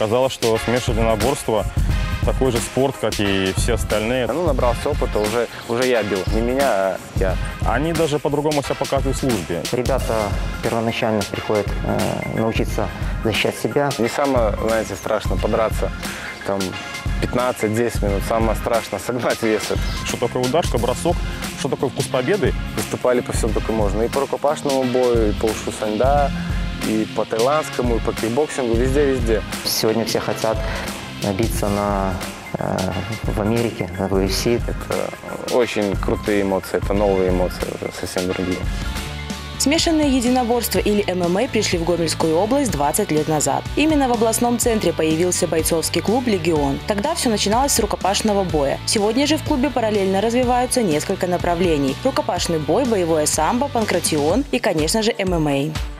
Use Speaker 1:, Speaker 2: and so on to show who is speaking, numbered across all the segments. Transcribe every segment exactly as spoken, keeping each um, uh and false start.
Speaker 1: Оказалось, что смешанное единоборство такой же спорт, как и все остальные.
Speaker 2: Ну, набрался опыта, уже, уже я бил. Не меня, а я.
Speaker 1: Они даже по-другому себя показывают в службе.
Speaker 3: Ребята первоначально приходят э, научиться защищать себя.
Speaker 2: Не самое, знаете, страшно подраться там пятнадцать-десять минут. Самое страшное согнать вес.
Speaker 1: Что такое удашка, бросок, что такое вкус победы.
Speaker 2: Выступали по всему только можно. И по рукопашному бою, и по ушу саньда, и по таиландскому, и по кикбоксингу, везде-везде.
Speaker 3: Сегодня все хотят биться на, э, в Америке, на ю эф си.
Speaker 2: Это очень крутые эмоции, это новые эмоции, уже совсем другие.
Speaker 4: Смешанные единоборства или эм эм а пришли в Гомельскую область двадцать лет назад. Именно в областном центре появился бойцовский клуб «Легион». Тогда все начиналось с рукопашного боя. Сегодня же в клубе параллельно развиваются несколько направлений. Рукопашный бой, боевое самбо, панкратион и, конечно же, эм эм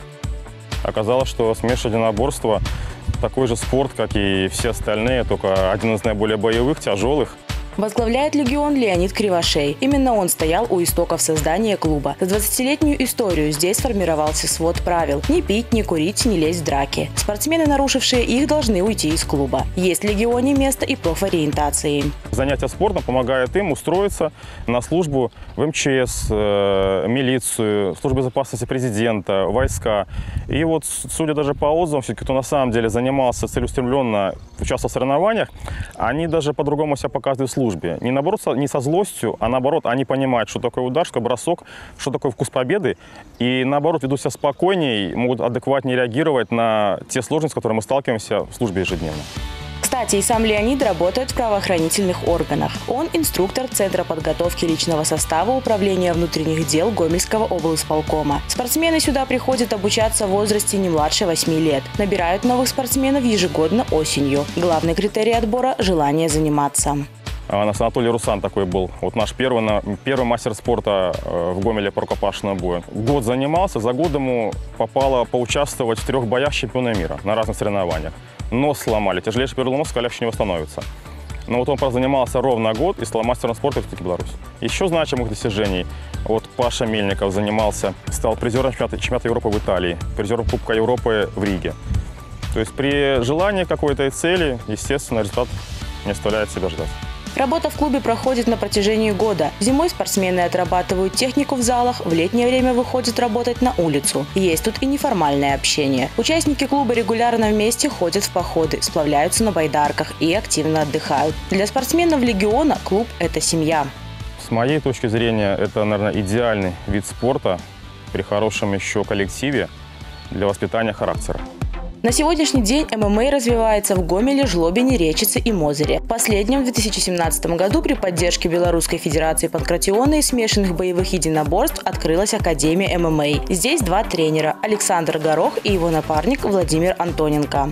Speaker 4: а.
Speaker 1: Оказалось, что смешанное единоборство такой же спорт, как и все остальные, только один из наиболее боевых, тяжелых.
Speaker 4: Возглавляет «Легион» Леонид Кривошей. Именно он стоял у истоков создания клуба. За двадцатилетнюю историю здесь сформировался свод правил. Не пить, не курить, не лезть в драки. Спортсмены, нарушившие их, должны уйти из клуба. Есть в «Легионе» место и профориентации.
Speaker 1: Занятия спортом помогают им устроиться на службу в эм че эс, э, милицию, службу безопасности президента, войска. И вот, судя даже по отзывам, все-таки кто на самом деле занимался целеустремленно, участвовал в соревнованиях, они даже по-другому себя показывают в службе. Не наоборот, не со злостью, а наоборот, они понимают, что такое удар, что бросок, что такое вкус победы. И наоборот, ведут себя спокойнее, могут адекватнее реагировать на те сложности, с которыми мы сталкиваемся в службе ежедневно.
Speaker 4: Кстати, и сам Леонид работает в правоохранительных органах. Он инструктор Центра подготовки личного состава Управления внутренних дел Гомельского облисполкома. Спортсмены сюда приходят обучаться в возрасте не младше восьми лет. Набирают новых спортсменов ежегодно осенью. Главный критерий отбора – желание заниматься.
Speaker 1: У нас Анатолий Русан такой был, вот наш первый, первый мастер спорта в Гомеле по рукопашному бою. Год занимался, за год ему попало поучаствовать в трех боях чемпиона мира на разных соревнованиях. Нос сломали, тяжелейший перелом носа, легче не восстановится. Но вот он занимался ровно год и стал мастером спорта в Республике Беларусь. Еще значимых достижений. Вот Паша Мельников занимался, стал призером чемпионата, чемпионата Европы в Италии, призером Кубка Европы в Риге. То есть при желании какой-то цели, естественно, результат не оставляет себя ждать.
Speaker 4: Работа в клубе проходит на протяжении года. Зимой спортсмены отрабатывают технику в залах, в летнее время выходят работать на улицу. Есть тут и неформальное общение. Участники клуба регулярно вместе ходят в походы, сплавляются на байдарках и активно отдыхают. Для спортсменов «Легиона» клуб – это семья.
Speaker 1: С моей точки зрения, это, наверное, идеальный вид спорта при хорошем еще коллективе для воспитания характера.
Speaker 4: На сегодняшний день эм эм а развивается в Гомеле, Жлобине, Речице и Мозыре. В последнем, в две тысячи семнадцатом году, при поддержке Белорусской Федерации панкратиона и смешанных боевых единоборств открылась Академия эм эм а. Здесь два тренера – Александр Горох и его напарник Владимир Антоненко.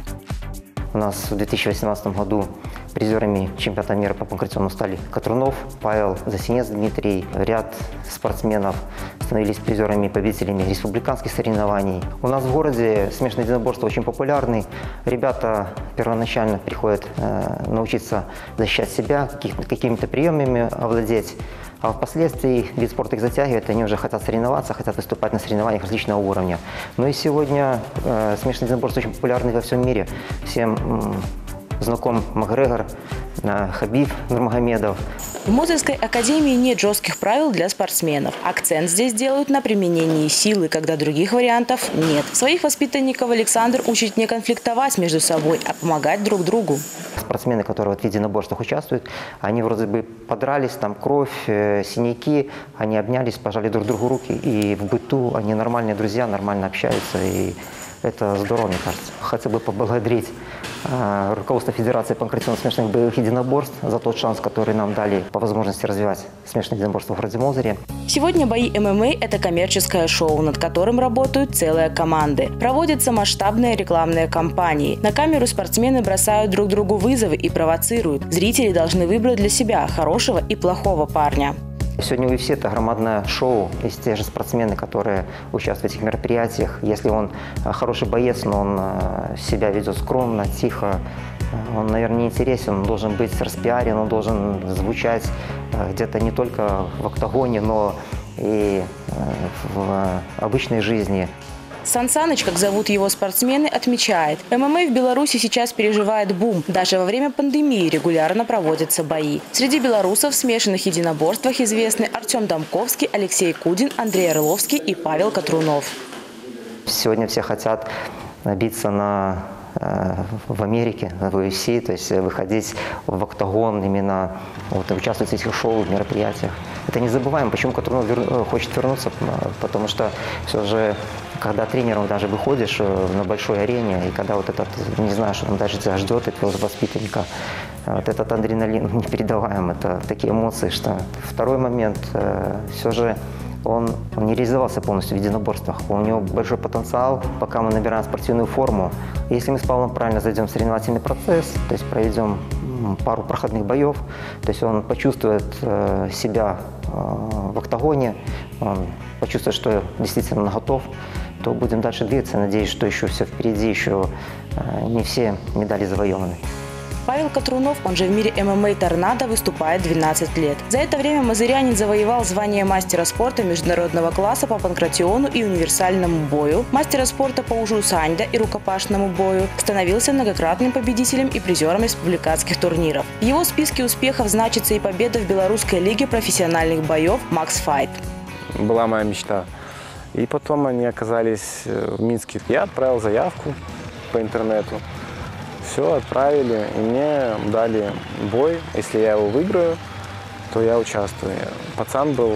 Speaker 3: У нас в две тысячи восемнадцатом году призерами чемпионата мира по панкратиону стали Катрунов, Павел, Засинец Дмитрий. Ряд спортсменов становились призерами, победителями республиканских соревнований. У нас в городе смешанное единоборство очень популярны. Ребята первоначально приходят э, научиться защищать себя, какими-то приемами овладеть. А впоследствии вид спорта их затягивает, они уже хотят соревноваться, хотят выступать на соревнованиях различного уровня. Ну и сегодня э, смешанное единоборство очень популярны во всем мире. Всем м, знаком Макгрегор, э, Хабиб Нурмагомедов.
Speaker 4: В Мозырской академии нет жестких правил для спортсменов. Акцент здесь делают на применении силы, когда других вариантов нет. Своих воспитанников Александр учит не конфликтовать между собой, а помогать друг другу.
Speaker 3: Спортсмены, которые вот в единоборствах участвуют, они вроде бы подрались, там кровь, э, синяки, они обнялись, пожали друг другу руки, и в быту они нормальные друзья, нормально общаются, и это здорово, мне кажется. Хотел бы поблагодарить э, руководство Федерации панкратионных смешанных боевых единоборств за тот шанс, который нам дали по возможности развивать смешанное единоборство в городе Мозыре.
Speaker 4: Сегодня бои эм эм а – это коммерческое шоу, над которым работают целые команды. Проводятся масштабные рекламные кампании. На камеру спортсмены бросают друг другу вызовы и провоцируют. Зрители должны выбрать для себя хорошего и плохого парня.
Speaker 3: Сегодня у ю эф си это громадное шоу. Есть те же спортсмены, которые участвуют в этих мероприятиях. Если он хороший боец, но он себя ведет скромно, тихо, он, наверное, не интересен, он должен быть распиарен, он должен звучать где-то не только в октагоне, но и в обычной жизни.
Speaker 4: Сан Саныч, как зовут его спортсмены, отмечает, ММА в Беларуси сейчас переживает бум. Даже во время пандемии регулярно проводятся бои. Среди белорусов в смешанных единоборствах известны Артем Домковский, Алексей Кудин, Андрей Орловский и Павел Котрунов.
Speaker 3: Сегодня все хотят биться на, э, в Америке, в ю эф си, то есть выходить в октагон, именно вот, участвовать в этих шоу, в мероприятиях. Это не забываем, почему Котрунов вер, хочет вернуться, потому что все же, когда тренером даже выходишь на большой арене, и когда вот этот, не знаю, что там дальше тебя ждет, от твоего воспитанника, вот этот адреналин непередаваем, это такие эмоции, что второй момент, э, все же Он, он не реализовался полностью в единоборствах. У него большой потенциал, пока мы набираем спортивную форму. Если мы с Павлом правильно зайдем в соревновательный процесс, то есть проведем пару проходных боев, то есть он почувствует э, себя э, в октагоне, он почувствует, что действительно он готов, то будем дальше двигаться. Надеюсь, что еще все впереди, еще э, не все медали завоеваны.
Speaker 4: Павел Котрунов, он же в мире ММА «Торнадо», выступает двенадцать лет. За это время мазырянин завоевал звание мастера спорта международного класса по панкратиону и универсальному бою, мастера спорта по ужу саньда и рукопашному бою, становился многократным победителем и призером республиканских турниров. В его списке успехов значится и победа в Белорусской лиге профессиональных боев «Макс Файт».
Speaker 2: Была моя мечта. И потом они оказались в Минске. Я отправил заявку по интернету. Все, отправили, и мне дали бой. Если я его выиграю, то я участвую. Пацан был,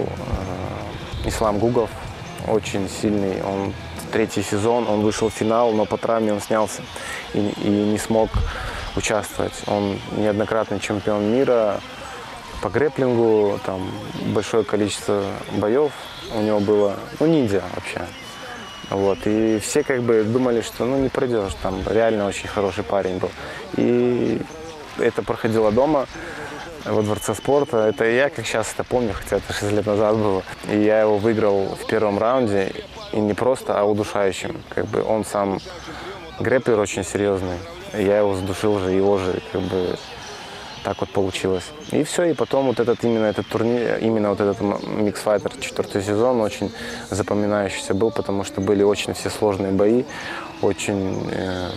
Speaker 2: э, Ислам Гугов, очень сильный. Он третий сезон, он вышел в финал, но по травме он снялся и, и не смог участвовать. Он неоднократный чемпион мира по грэпплингу, там большое количество боев у него было, ну ниндзя вообще. Вот. И все как бы думали, что ну не пройдешь, там реально очень хороший парень был. И это проходило дома, во Дворце спорта. Это я как сейчас это помню, хотя это шесть лет назад было. И я его выиграл в первом раунде, и не просто, а удушающим. Как бы он сам грэпплер очень серьезный. И я его задушил же, его же как бы так вот получилось. И все, и потом вот этот именно этот турнир, именно вот этот Mix Fighter четвертый сезон очень запоминающийся был, потому что были очень все сложные бои, очень э,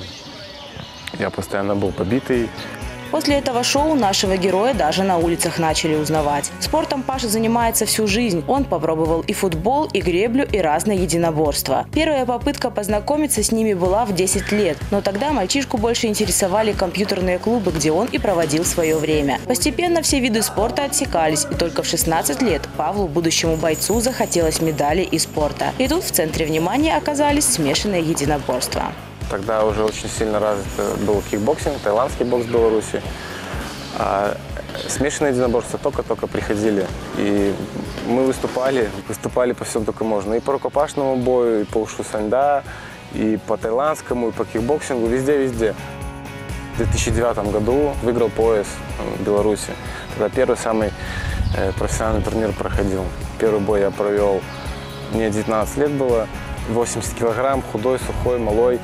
Speaker 2: я постоянно был побитый.
Speaker 4: После этого шоу нашего героя даже на улицах начали узнавать. Спортом Паша занимается всю жизнь. Он попробовал и футбол, и греблю, и разные единоборства. Первая попытка познакомиться с ними была в десять лет, но тогда мальчишку больше интересовали компьютерные клубы, где он и проводил свое время. Постепенно все виды спорта отсекались, и только в шестнадцать лет Павлу, будущему бойцу, захотелось медалей и спорта. И тут в центре внимания оказались смешанные единоборства.
Speaker 2: Тогда уже очень сильно развит был кикбоксинг, таиландский бокс в Беларуси. А смешанные единоборства только-только приходили. И мы выступали, выступали по всему только можно. И по рукопашному бою, и по ушу саньда, и по таиландскому, и по кикбоксингу, везде-везде. В две тысячи девятом году выиграл пояс в Беларуси. Тогда первый самый профессиональный турнир проходил. Первый бой я провел, мне девятнадцать лет было, восемьдесят килограмм, худой, сухой, малой.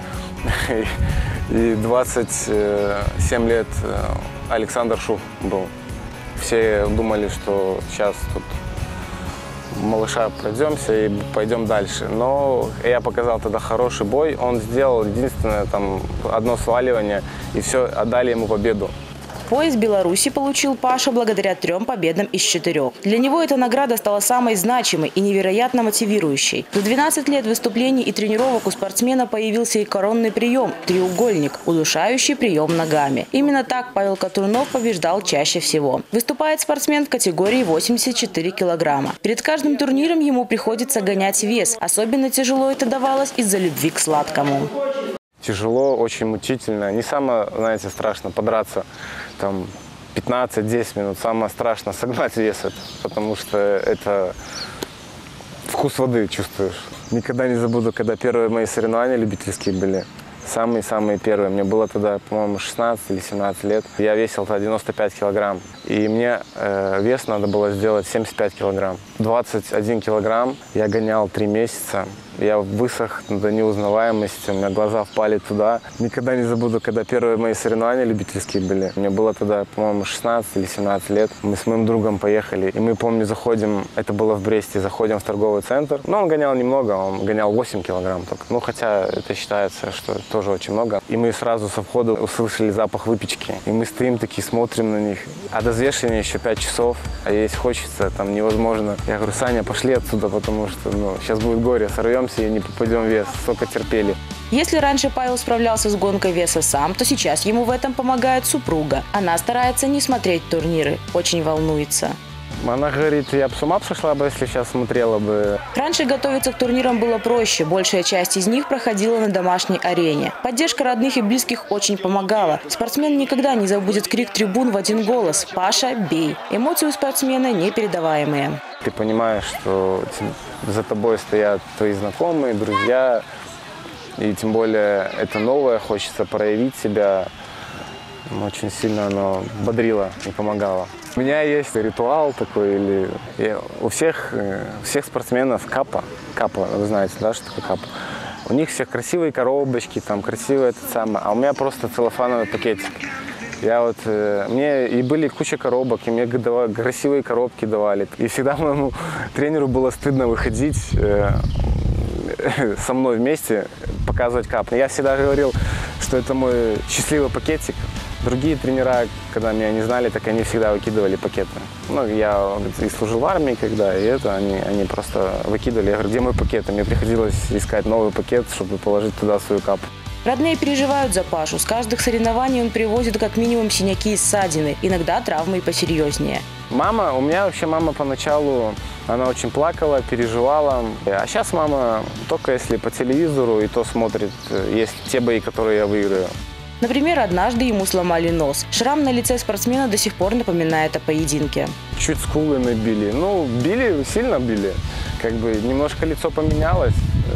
Speaker 2: И двадцать семь лет Александр Шух был. Все думали, что сейчас тут малыша пройдемся и пойдем дальше. Но я показал тогда хороший бой. Он сделал единственное там одно сваливание, и все, отдали ему победу.
Speaker 4: Пояс Беларуси получил Паша благодаря трем победам из четырех. Для него эта награда стала самой значимой и невероятно мотивирующей. За двенадцать лет выступлений и тренировок у спортсмена появился и коронный прием – треугольник, удушающий прием ногами. Именно так Павел Котрунов побеждал чаще всего. Выступает спортсмен в категории восемьдесят четыре килограмма. Перед каждым турниром ему приходится гонять вес. Особенно тяжело это давалось из-за любви к сладкому.
Speaker 2: Тяжело, очень мучительно. Не самое, знаете, страшно подраться там пятнадцать-десять минут. Самое страшно согнать вес, это, потому что это вкус воды чувствуешь. Никогда не забуду, когда первые мои соревнования любительские были. Самые-самые первые. Мне было тогда, по-моему, шестнадцать или семнадцать лет. Я весил тогда девяносто пять килограмм. И мне э, вес надо было сделать семьдесят пять килограмм. двадцать один килограмм я гонял три месяца. Я высох до неузнаваемости, у меня глаза впали туда. Никогда не забуду, когда первые мои соревнования любительские были. Мне было тогда, по-моему, шестнадцать или семнадцать лет. Мы с моим другом поехали, и мы, помню, заходим, это было в Бресте, заходим в торговый центр. Но он гонял немного, он гонял восемь килограмм только. Ну, хотя это считается, что это тоже очень много. И мы сразу со входа услышали запах выпечки. И мы стоим такие, смотрим на них. А до взвешивания еще пять часов, а есть хочется, там невозможно. Я говорю: Саня, пошли отсюда, потому что ну, сейчас будет горе, сорвемся и не попадем в вес. Столько терпели.
Speaker 4: Если раньше Павел справлялся с гонкой веса сам, то сейчас ему в этом помогает супруга. Она старается не смотреть турниры, очень волнуется.
Speaker 2: Она говорит, я бы с ума сошла бы, если сейчас смотрела бы.
Speaker 4: Раньше готовиться к турнирам было проще. Большая часть из них проходила на домашней арене. Поддержка родных и близких очень помогала. Спортсмен никогда не забудет крик трибун в один голос: «Паша, бей!». Эмоции у спортсмена непередаваемые.
Speaker 2: Ты понимаешь, что за тобой стоят твои знакомые, друзья. И тем более это новое, хочется проявить себя. Очень сильно оно бодрило и помогало. У меня есть ритуал такой, или я, у всех, всех спортсменов капа, капа, вы знаете, да, что такое капа? У них всех красивые коробочки, там красивый этот самый, а у меня просто целлофановый пакетик. Я вот, мне и были куча коробок, и мне давали, красивые коробки давали. И всегда моему тренеру было стыдно выходить э, со мной вместе, показывать кап. Я всегда говорил, что это мой счастливый пакетик. Другие тренера, когда меня не знали, так они всегда выкидывали пакеты. Ну, я и служил в армии, когда, и это, они, они просто выкидывали. Я говорю, где мой пакет? И мне приходилось искать новый пакет, чтобы положить туда свою капу.
Speaker 4: Родные переживают за Пашу. С каждых соревнований он привозит как минимум синяки и ссадины, иногда травмы и посерьезнее.
Speaker 2: Мама, у меня вообще мама поначалу, она очень плакала, переживала. А сейчас мама только если по телевизору, и то смотрит, есть те бои, которые я выиграю.
Speaker 4: Например, однажды ему сломали нос. Шрам на лице спортсмена до сих пор напоминает о поединке.
Speaker 2: Чуть скулы набили. Ну, били, сильно били. Как бы немножко лицо поменялось.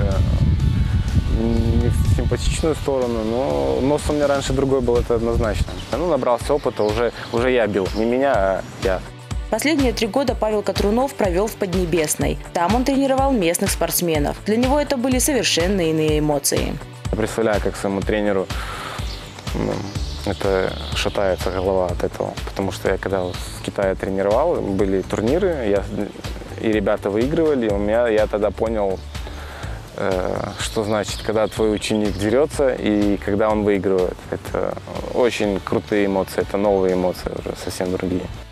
Speaker 2: Не в симпатичную сторону, но нос у меня раньше другой был, это однозначно. Ну, набрался опыта, уже, уже я бил. Не меня, а я.
Speaker 4: Последние три года Павел Котрунов провел в Поднебесной. Там он тренировал местных спортсменов. Для него это были совершенно иные эмоции.
Speaker 2: Я представляю, как своему тренеру ну, это шатается голова от этого. Потому что я когда в Китае тренировал, были турниры, я, и ребята выигрывали. У меня, я тогда понял, э, что значит, когда твой ученик дерется и когда он выигрывает. Это очень крутые эмоции, это новые эмоции уже, совсем другие.